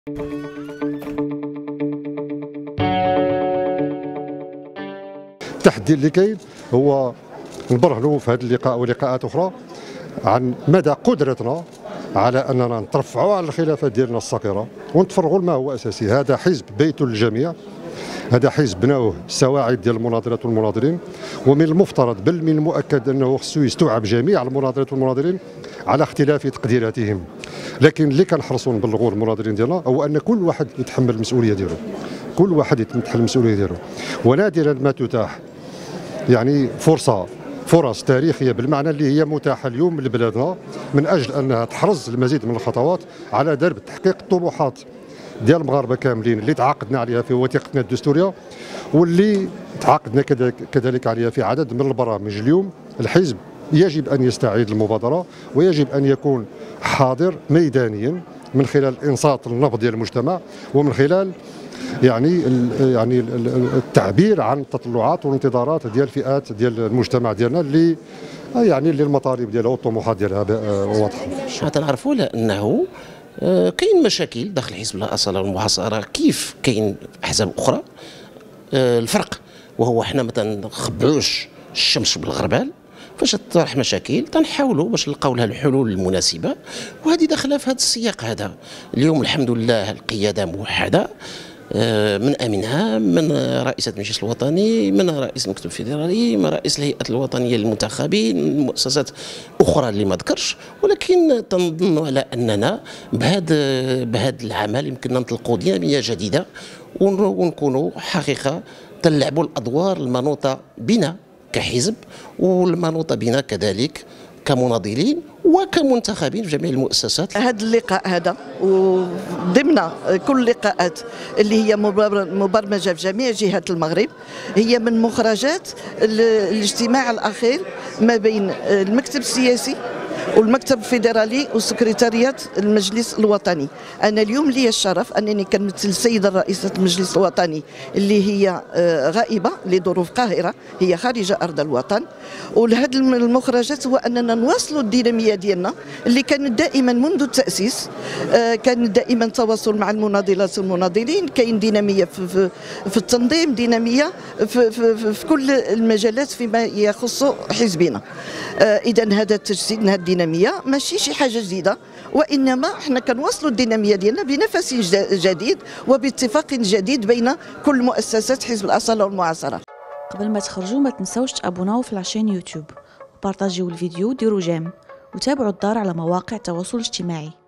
التحدي اللي كاين هو نبرهنوا في هذا اللقاء ولقاءات اخرى عن مدى قدرتنا على اننا نترفعوا على الخلافات ديالنا الصغيره ونتفرغوا لما هو اساسي. هذا حزب بيت الجميع، هذا حزب بناوه السواعد ديال المناضلات والمناضلين، ومن المفترض بل من المؤكد انه خصو يستوعب جميع المناضلات والمناضلين على اختلاف تقديراتهم. لكن اللي كنحرصوا نبلغوا المناضلين ديالنا هو ان كل واحد يتحمل المسؤوليه ديالو، كل واحد يتحمل المسؤوليه ديالو، ونادرا ما تتاح يعني فرص تاريخيه بالمعنى اللي هي متاحه اليوم لبلادنا من اجل انها تحرز المزيد من الخطوات على درب تحقيق الطموحات ديال المغاربه كاملين اللي تعاقدنا عليها في وثيقتنا الدستوريه، واللي تعاقدنا كذلك عليها في عدد من البرامج. اليوم الحزب يجب ان يستعيد المبادره، ويجب ان يكون حاضر ميدانيا من خلال انصات النبض ديال المجتمع، ومن خلال يعني التعبير عن التطلعات والانتظارات ديال فئات ديال المجتمع ديالنا اللي اللي المطالب ديالها والطموحات ديالها واضحه. حتى نعرفوا انه كاين مشاكل داخل حزب الاصاله والمعاصره كيف كاين احزاب اخرى. الفرق وهو حنا ما تنخبعوش الشمس بالغربال، فاش تطرح مشاكل تنحاولوا باش نلقاو لها الحلول المناسبه، وهذه داخله في هذا السياق هذا. اليوم الحمد لله القياده موحده، من امنها من رئيسة المجلس الوطني، من رئيس المكتب الفيدرالي، من رئيس الهيئة الوطنية للمنتخبين، من مؤسسات اخرى اللي ما ذكرش. ولكن تنظن على اننا بهذا العمل يمكننا نطلقوا ديناميه جديده ونكونوا حقيقه تلعبوا الادوار المنوطه بنا كحزب والمنوطه بنا كذلك كمناضلين وكمنتخبين في جميع المؤسسات. هذا اللقاء هذا وضمن كل اللقاءات اللي هي مبرمجه في جميع جهات المغرب هي من مخرجات الاجتماع الاخير ما بين المكتب السياسي والمكتب الفيدرالي وسكرتاريات المجلس الوطني. انا اليوم لي الشرف انني كنمثل السيده رئيسه المجلس الوطني اللي هي غائبه لظروف قاهره، هي خارج ارض الوطن. ولهذه المخرجات هو اننا نواصلوا الديناميه ديالنا اللي كانت دائما منذ التاسيس، كان دائما تواصل مع المناضلات والمناضلين، كاين ديناميه في التنظيم، ديناميه في كل المجالات فيما يخص حزبنا. اذا هذا التجسيد، هذه الديناميه ماشي شي حاجه جديده، وانما احنا كنواصلوا الديناميه ديالنا بنفس جديد وباتفاق جديد بين كل مؤسسات حزب الاصاله والمعاصره. قبل ما تخرجوا ما تنسوش تابوناو في لاشين يوتيوب وبارطاجيو الفيديو، ديروا جيم وتابعوا الدار على مواقع التواصل الاجتماعي.